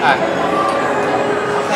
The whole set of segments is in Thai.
โอเค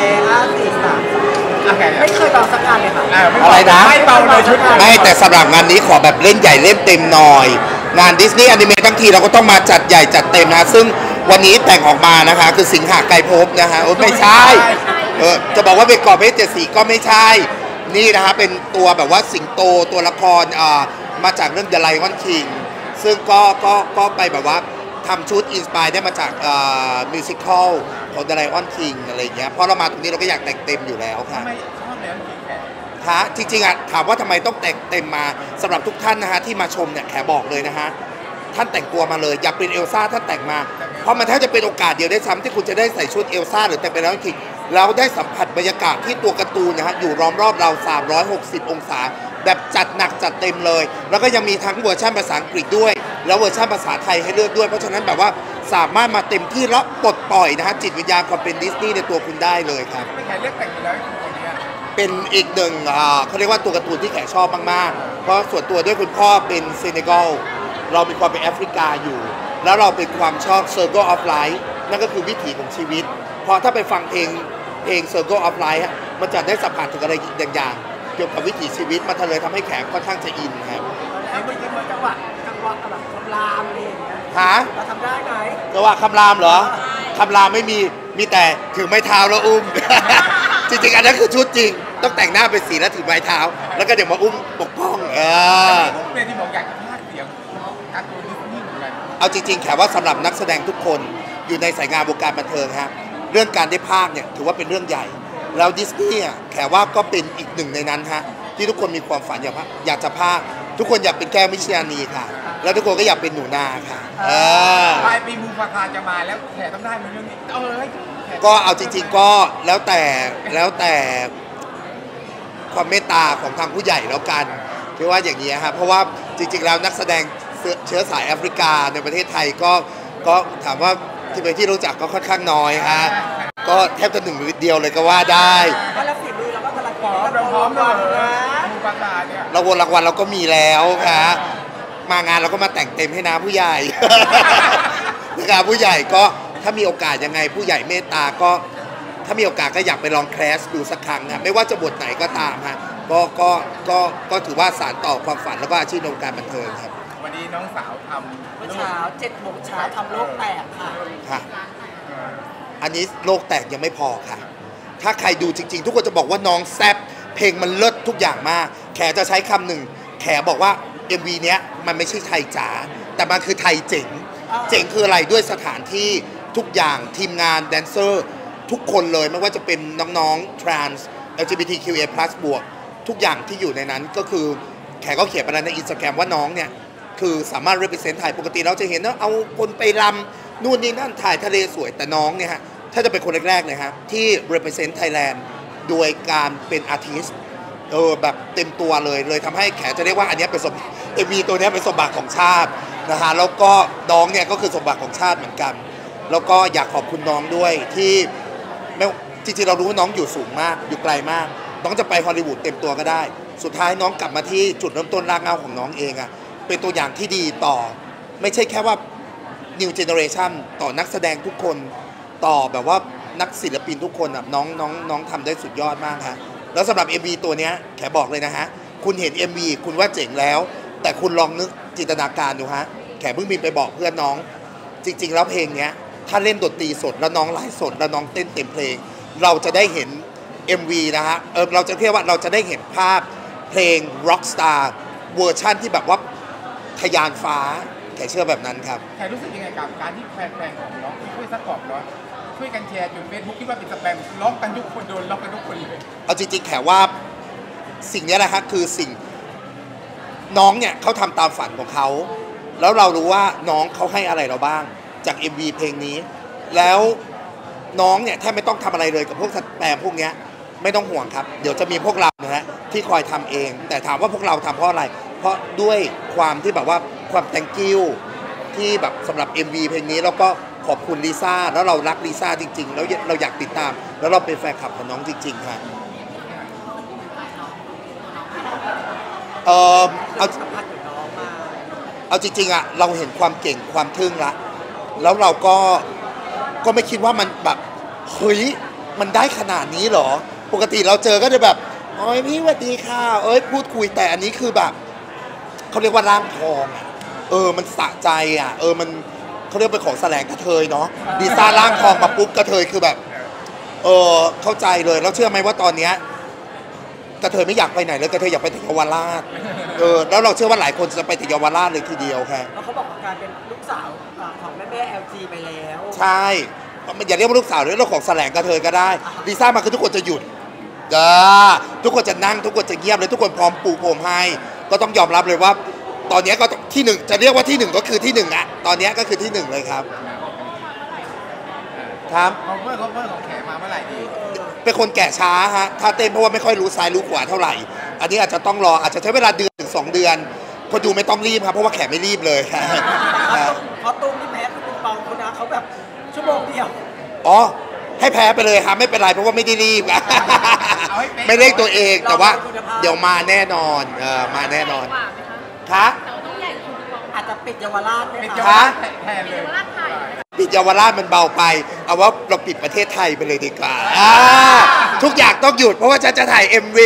5 4 3ไม่เคยเบาสักงานเลยค่ะอะไรนะไม่เบาเลยชุดไม่แต่สำหรับงานนี้ขอแบบเล่นใหญ่เล่นเต็มหน่อยงานดิสนีย์อนิเมะทั้งทีเราก็ต้องมาจัดใหญ่จัดเต็มนะซึ่งวันนี้แต่งออกมานะคะคือสิงหาไกรภพนะคะไม่ใช่จะบอกว่าเป็นกรอบเพชร7 สีก็ไม่ใช่นี่นะคะเป็นตัวแบบว่าสิงโตตัวละครมาจากเรื่อง The Lion King ซึ่งก็ไปแบบว่าทำชุดอินสปายได้มาจากมิวสิควลของ The Lion King อะไรอย่างเงี้ยเพราะเรามาตรงนี้เราก็อยากแต่งเต็มอยู่แล้วค่ะจริงๆถามว่าทำไมต้องแต่งเต็มมาสำหรับทุกท่านนะฮะที่มาชมเนี่ยแขบอกเลยนะฮะท่านแต่งตัวมาเลยอยากเป็นเอลซ่าท่านแต่งมาเพราะมันแทบจะเป็นโอกาสเดียวได้ซ้ำที่คุณจะได้ใส่ชุดเอลซ่าหรือแต่งเป็นแล้วจริงเราได้สัมผัสบรรยากาศที่ตัวการ์ตูนนะฮะอยู่ล้อมรอบเรา360 องศาแบบจัดหนักจัดเต็มเลยแล้วก็ยังมีทั้งเวอร์ชันภาษาอังกฤษด้วยแล้วเวอร์ชันภาษาไทยให้เลือกด้วยเพราะฉะนั้นแบบว่าสามารถมาเต็มที่แล้วปลดปล่อยนะฮะจิตวิญญาณความเป็นดิสนีย์ในตัวคุณได้เลยครับไม่แค่เลือกแต่งอยู่แล้วคนนี้เป็นอีกหนึ่งเขาเรียกว่าตัวการ์ตูนที่แขกชอบมากๆเพราะส่วนตัวด้วยคุณพ่อเป็นเซเนกัลเรามีความเป็นแอฟริกาอยู่แล้วเราเป็นความชอบ Circle of Life นั่นก็คือวิถีของชีวิตพอถ้าไปฟังเพลง Circle of Life มันจะได้สัมผัสถึงอะไรอย่างเกี่ยวกับวิถีชีวิตมันเลยทำให้แขกค่อนข้างจะอินครับแล้วเมื่อกี้จังหวะแบบคำรามอะไรอย่างเงี้ยเราทำได้ไหมจังหวะคำรามเหรอคำรามไม่มีแต่ถือไม้เท้าแล้วอุ้ม จริงๆอันนั้นคือชุดจริงต้องแต่งหน้าเป็นสีแล้วถือไม้เท้าแล้วก็เดี๋ยวมาอุ้มปกป้องเป็นที่บอกอยากจะพากเสียงการ์ตูนดิสนีย์เหมือนกันเอาจริงๆแขว่าสำหรับนักแสดงทุกคนอยู่ในสายงานวงการบันเทิงฮะเรื่องการได้พากเนี่ยถือว่าเป็นเรื่องใหญ่แล้วดิสนีย์แขว่าก็เป็นอีกหนึ่งในนั้นฮะที่ทุกคนมีความฝันอยากจะพากทุกคนอยากเป็นแก้วมิชยานีค่ะแล้วทุกคนก็อยากเป็นหนูนาค่ะปลายปีมูฟาคาจะมาแล้วแขต้องได้ไหมเรื่องนี้ก็เอาจริงๆก็แล้วแต่ความเมตตาของทางผู้ใหญ่แล้วกันที่ว่าอย่างนี้ครับเพราะว่าจริงๆแล้วนักแสดงเชื้อสายแอฟริกาในประเทศไทยก็ถามว่าที่เป็นที่รู้จักก็ค่อนข้างน้อยฮะก็แทบจะหนึ่งเดียวเลยก็ว่าได้แล้วฝีมือเราก็กำลังพร้อมเลยมูฟาคาเนี่ยรางวัลเราก็มีแล้วค่ะมางานเราก็มาแต่งเต็มให้นะผู้ใหญ่นะครับผู้ใหญ่ก็ถ้ามีโอกาสยังไงผู้ใหญ่เมตตาก็ถ้ามีโอกาสก็อยากไปลองแคสดูสักครั้งนะไม่ว่าจะบทไหนก็ตามฮะก็ถือว่าสานต่อความฝันแล้วก็อาชีพในวงการบันเทิงครับวันนี้น้องสาวทำเมื่อเช้า7 โมงเช้าทำโลกแตกค่ะอันนี้โลกแตกยังไม่พอค่ะถ้าใครดูจริงๆทุกคนจะบอกว่าน้องแซบเพลงมันเลิศทุกอย่างมากแขจะใช้คำหนึ่งแขบอกว่า MV เนี้ยมันไม่ใช่ไทยจ๋าแต่มันคือไทยเจ๋งคืออะไรด้วยสถานที่ทุกอย่างทีมงานแดนเซอร์ทุกคนเลยไม่ว่าจะเป็นน้องๆ trans LGBTQA+ บวกทุกอย่างที่อยู่ในนั้นก็คือแขก็เขียนไปใน Instagram ว่าน้องเนี่ยคือสามารถ represent ไทยปกติเราจะเห็นว่าเอาคนไปรำนู่นนี่นั่นถ่ายทะเลสวยแต่น้องเนี่ยฮะถ้าจะเป็นคนแรกๆเลยฮะที่ represent Thailand โดยการเป็น artist แบบเต็มตัวเลยทำให้แขจะเรียกว่าอันนี้เป็นMV ตัวนี้เป็นสมบัติของชาตินะฮะแล้วก็น้องเนี่ยก็คือสมบัติของชาติเหมือนกันแล้วก็อยากขอบคุณน้องด้วยที่จริงๆเรารู้ว่าน้องอยู่สูงมากอยู่ไกลมากน้องจะไปฮอลลีวูดเต็มตัวก็ได้สุดท้ายน้องกลับมาที่จุดเริ่มต้นรากเหง้าของน้องเองอะเป็นตัวอย่างที่ดีต่อไม่ใช่แค่ว่า New Generation ต่อนักแสดงทุกคนต่อแบบว่านักศิลปินทุกคนอะน้องทำได้สุดยอดมากฮะแล้วสำหรับ MV ตัวนี้แขบอกเลยนะฮะคุณเห็น MV คุณว่าเจ๋งแล้วแต่คุณลองนึกจินตนาการดูฮะแขเพิ่งบินไปบอกเพื่อนน้องจริงๆแล้วเพลงเนี้ยถ้าเล่นดนตรีสดแล้วน้องไลฟ์สดแล้วน้องเต้นเต็มเพลงเราจะได้เห็น MV นะฮะเราจะเรียกว่าเราจะได้เห็นภาพเพลง Rockstar เวอร์ชั่นที่แบบว่าทะยานฟ้าแขเชื่อแบบนั้นครับแขรู้สึกยังไงกับการที่แฟนๆของน้องช่วยซัพพอร์ตเนาะช่วยกันแชร์จน Facebook คิดว่าเป็นสแปมร้องกันทุกคนโดนร้องกันทุกคนเลยเอาจริงๆแขว่าสิ่งนี้แหละฮะคือสิ่งน้องเนี่ยเขาทำตามฝันของเขาแล้วเรารู้ว่าน้องเขาให้อะไรเราบ้างจาก MV เพลงนี้แล้วน้องเนี่ยแทบไม่ต้องทำอะไรเลยกับพวกสแปมพวกนี้ไม่ต้องห่วงครับเดี๋ยวจะมีพวกเรานะฮะที่คอยทำเองแต่ถามว่าพวกเราทำเพราะอะไรเพราะด้วยความที่แบบว่าความ thank you ที่แบบสำหรับ MV เพลงนี้แล้วก็ขอบคุณลิซ่าแล้วเรารักลิซ่าจริงๆแล้วเราอยากติดตามแล้วเราเป็นแฟนคลับของน้องจริงๆค่ะเอาจริงๆอะเราเห็นความเก่งความทึ่งละแล้วเราก็ไม่คิดว่ามันแบบเฮ้ยมันได้ขนาดนี้เหรอปกติเราเจอก็จะแบบโอ้ยพี่สวัสดีค่ะพูดคุยแต่อันนี้คือแบบเขาเรียกว่าร่างทองอ่ะมันสะใจอ่ะมันเขาเรียกเป็นของแสลงกระเทยเนาะดีซ่าร่างทองมาปุ๊บกระเทยคือแบบเข้าใจเลยแล้วเชื่อไหมว่าตอนเนี้ยกระเทยไม่อยากไปไหนเลยกระเทยอยากไปถึงเยาวราชแล้วเราเชื่อว่าหลายคนจะไปถึงเยาวราชเลยทีเดียวค่ะแล้วเขาบอกว่าการเป็นลูกสาวของแม่ LG ไปแล้วใช่อย่าเรียกว่าลูกสาวเรียกว่าของแสลงกระเทยก็ได้ดีซ่ามาคือทุกคนจะหยุดทุกคนจะนั่งทุกคนจะเงียบเลยทุกคนพร้อมปูพรมให้ก็ต้องยอมรับเลยว่าตอนนี้ก็ที่หนึ่งจะเรียกว่าที่หนึ่งก็คือที่หนึ่งอะตอนนี้ก็คือที่หนึ่งเลยครับครับคอเวอร์ของแขมาเมื่อไหร่ดีเป็นคนแก่ช้าฮะถ้าเต้นเพราะว่าไม่ค่อยรู้ซ้ายรู้ขวาเท่าไหร่อันนี้อาจจะต้องรออาจจะใช้เวลาเดือนถึง2 เดือนคนดูไม่ต้องรีบครับเพราะว่าแขไม่รีบเลยครับเพราะตุ้มที่แพ้คุณเปาเขานะเขาแบบชั่วโมงเดียวให้แพ้ไปเลยครับไม่เป็นไรเพราะว่าไม่ได้รีบไม่เร่งตัวเองแต่ว่าเดี๋ยวมาแน่นอนมาแน่นอนคะอาจจะปิดเยาวราชไหมคะแทนเลยปิดเยาวราชมันเบาไปเอาว่าเราปิดประเทศไทยไปเลยดีกว่าทุกอย่างต้องหยุดเพราะว่าฉันจะถ่าย MV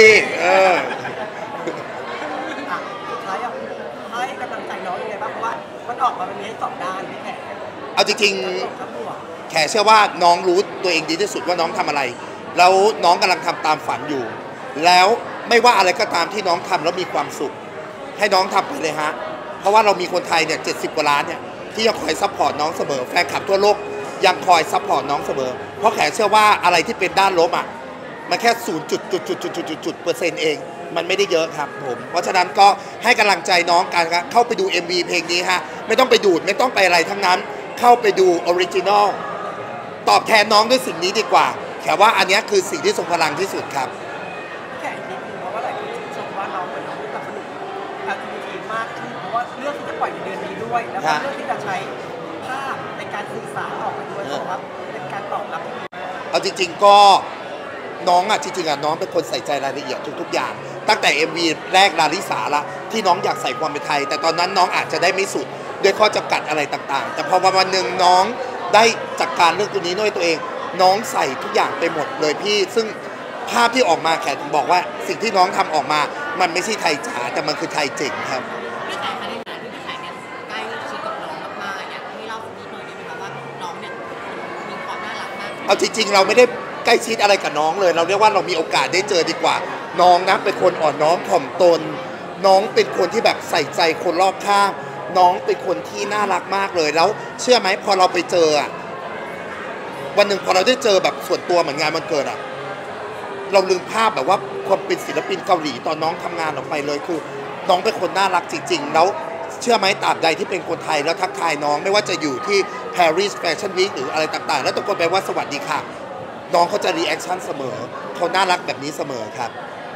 สุดท้ายให้กำลังใจน้องยังไงบ้างเพราะว่ามันออกมาเป็นนี้2 ด้านพี่แขกเอาจริงๆแขกเชื่อว่าน้องรู้ตัวเองดีที่สุดว่าน้องทำอะไรแล้วน้องกำลังทำตามฝันอยู่แล้วไม่ว่าอะไรก็ตามที่น้องทำแล้วมีความสุขให้น้องทำไปเลยฮะเพราะว่าเรามีคนไทยเนี่ย70 กว่าล้านเนี่ยที่ยังคอยซัพพอร์ตน้องเสมอแฟนคลับทั่วโลกยังคอยซัพพอร์ตน้องเสมอเพราะแขกเชื่อว่าอะไรที่เป็นด้านลบอ่ะมันแค่0.%เองมันไม่ได้เยอะครับผมเพราะฉะนั้นก็ให้กำลังใจน้องกันครับเข้าไปดู MV เพลงนี้ฮะไม่ต้องไปดูดไม่ต้องไปอะไรทั้งนั้นเข้าไปดูออริจินอลตอบแทนน้องด้วยสิ่งนี้ดีกว่าแขกว่าอันนี้คือสิ่งที่ทรงพลังที่สุดครับแขกนิดนึงเพราะว่าหลายคนชมว่าน้องเหมือนน้องสนับสนุนLGBT มากขึ้นเพราะว่าเรื่องที่จะปล่อยในเดือนนี้ด้วยแล้วก็เรื่องที่จะใช้ภาพในการสื่อสารออกไปด้วยเพราะว่าเป็นการตอบรับที่ดีเอาจริงๆก็น้องจริงๆน้องเป็นคนใส่ใจรายละเอียดทุกๆอย่างตั้งแต่ MV แรกลาลิสาละที่น้องอยากใส่ความเป็นไทยแต่ตอนนั้นน้องอาจจะได้ไม่สุดด้วยข้อจำกัดอะไรต่างๆแต่พอวันหนึ่งน้องได้จัดการเรื่องตัวนี้ด้วยตัวเองน้องใส่ทุกอย่างไปหมดเลยพี่ซึ่งภาพที่ออกมาแขกถึงบอกว่าสิ่งที่น้องทำออกมามันไม่ใช่ไทยจ๋าแต่มันคือไทยเจ๋งครับพี่แขกคะในฐานะที่พี่แขกเนี่ยใกล้ชิดกับน้องมากๆอยากให้เล่าสักนิดหน่อยได้ไหมคะว่าน้องเนี่ยมีความน่ารักมากเอาจริงๆเราไม่ได้ใกล้ชิดอะไรกับน้องเลยเราเรียกว่าเรามีโอกาสได้เจอดีกว่าน้องนะเป็นคนอ่อนน้อมถ่อมตนน้องเป็นคนที่แบบใส่ใจคนรอบข้างน้องเป็นคนที่น่ารักมากเลยแล้วเชื่อไหมพอเราไปเจอวันหนึ่งพอเราได้เจอแบบส่วนตัวเหมือนงานวันเกิดเราลืมภาพแบบว่าความเป็นศิลปินเกาหลีตอนน้องทำงานออกไปเลยคือน้องเป็นคนน่ารักจริงๆแล้วเชื่อไหมตราบใดที่เป็นคนไทยแล้วทักทายน้องไม่ว่าจะอยู่ที่ Paris Fashion Week หรืออะไรต่างๆแล้วตะโกนไปว่าสวัสดีค่ะน้องเขาจะรีแอคชั่นเสมอเขาน่ารักแบบนี้เสมอครับ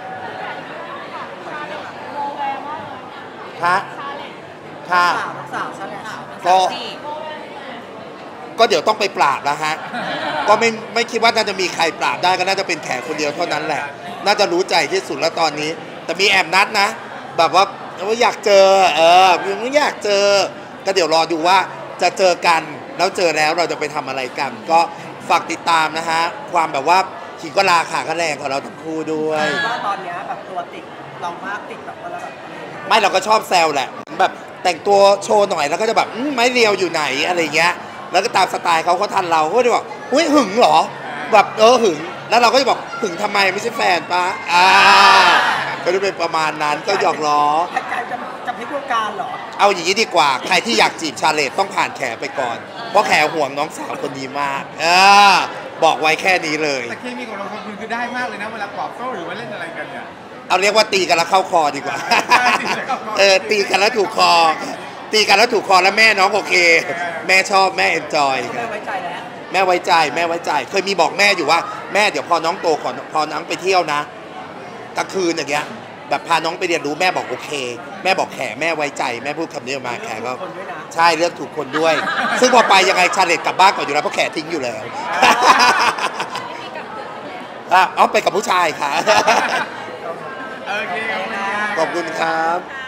ค่ะค่ะก็เดี๋ยวต้องไปปราบแล้วฮะก็ไม่คิดว่าน่าจะมีใครปราบได้ก็น่าจะเป็นแขกคนเดียวเท่านั้นแหละน่าจะรู้ใจที่สุดแล้วตอนนี้แต่มีแอบนัดนะแบบว่าอยากเจอไม่อยากเจอก็เดี๋ยวรอดูว่าจะเจอกันแล้วเจอแล้วเราจะไปทำอะไรกันก็ฝากติดตามนะฮะความแบบว่าขี่ก็ลาขาก็แรงของเราทั้งคู่ด้วยว่าตอนนี้แบบตัวติดเรามากติดแบบว่าแบบไม่เราก็ชอบแซวแหละแบบแต่งตัวโชว์หน่อยแล้วก็จะแบบไม้เรียวอยู่ไหนอะไรเงี้ยแล้วก็ตามสไตล์เขาทันเราก็จะบอกเฮ้ยหึงเหรอแบบหึงแล้วเราก็จะบอกหึงทำไมไม่ใช่แฟนปะก็จะเป็นประมาณนั้นก็หยอกล้อจะพลิกวงการเหรอเอาอย่างนี้ดีกว่าใครที่อยากจีบชาเลตต้องผ่านแขไปก่อนเพราะแขห่วงน้องสาวคนนี้มากบอกไว้แค่นี้เลยแต่เคมีของเราคือได้มากเลยนะเวลาตอบโต้หรือว่าเล่นอะไรกันเนี่ยเอาเรียกว่าตีกันแล้วเข้าคอดีกว่าตีกันแล้วถูกคอตีกันแล้วถูกคอแล้วแม่น้องโอเคแม่ชอบแม่เอนจอยแม่ไว้ใจแล้วแม่ไว้ใจเคยมีบอกแม่อยู่ว่าแม่เดี๋ยวพอน้องโตก่อนพอน้องไปเที่ยวนะกลางคืนอย่างเงี้ยแบบพาน้องไปเรียนรู้แม่บอกโอเคแม่บอกแขแม่ไว้ใจแม่พูดคำนี้ออกมาแขก็ใช่เลือกถูกคนด้วยซึ่งพอไปยังไงชาเลตกลับบ้านก่อนอยู่แล้วเพราะแขทิ้งอยู่แล้วเอาไปกับผู้ชายค่ะโอเคขอบคุณครับ